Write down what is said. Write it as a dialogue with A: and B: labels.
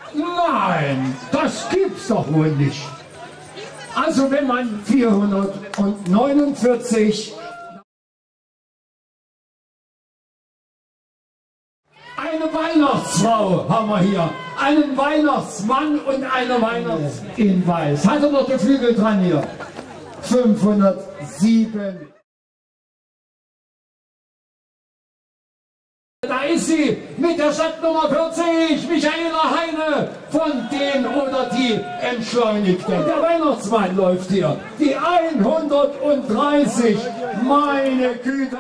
A: Nein, das gibt's doch wohl nicht. Also wenn man 449 eine Weihnachtsfrau haben wir hier, einen Weihnachtsmann und eine Weihnachtsfrau in Weiß. Hat er noch den Flügel dran hier? 507. Da ist sie mit der Stadtnummer 40, Michaela Heine von den oder die Entschleunigte. Der Weihnachtsmann läuft hier, die 130, meine Güte.